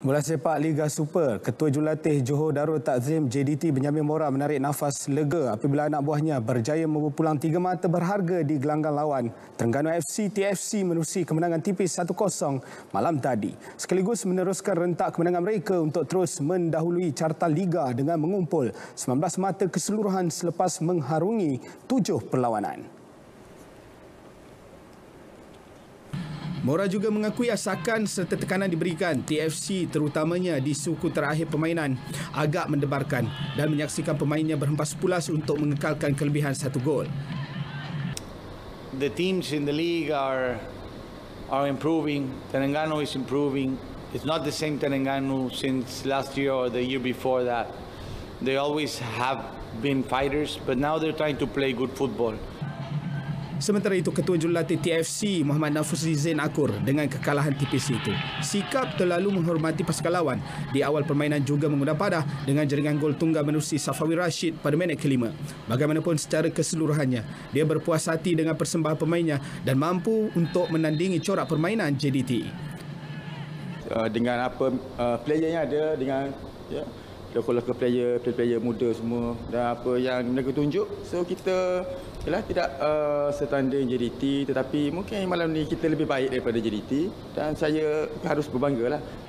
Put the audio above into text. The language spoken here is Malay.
Bola sepak Liga Super, Ketua Jurulatih Johor Darul Takzim JDT Benyamin Mora menarik nafas lega apabila anak buahnya berjaya membawa pulang 3 mata berharga di gelanggang lawan. Terengganu FC TFC menerusi kemenangan tipis 1-0 malam tadi. Sekaligus meneruskan rentak kemenangan mereka untuk terus mendahului carta Liga dengan mengumpul 19 mata keseluruhan selepas mengharungi 7 perlawanan. Mora juga mengakui asakan serta tekanan diberikan TFC terutamanya di suku terakhir permainan agak mendebarkan dan menyaksikan pemainnya berhempas pulas untuk mengekalkan kelebihan 1 gol. The teams in the league are improving. Terengganu is improving. It's not the same Terengganu since last year or the year before that. They always have been fighters, but now they're trying to play good football. Sementara itu, Ketua Jurulatih TFC Muhammad Nafuzi dengan kekalahan tipis itu. Sikap terlalu menghormati pasukan lawan di awal permainan juga mengundang padah dengan jaringan gol tunggal menerusi Safawi Rashid pada minit ke-5. Bagaimanapun secara keseluruhannya, dia berpuas hati dengan persembahan pemainnya dan mampu untuk menandingi corak permainan JDT. Dengan apa playernya ada, dengan local player muda semua dan apa yang mereka tunjuk, so kita tidak setanding JDT, tetapi mungkin malam ni kita lebih baik daripada JDT dan saya harus berbanggalah.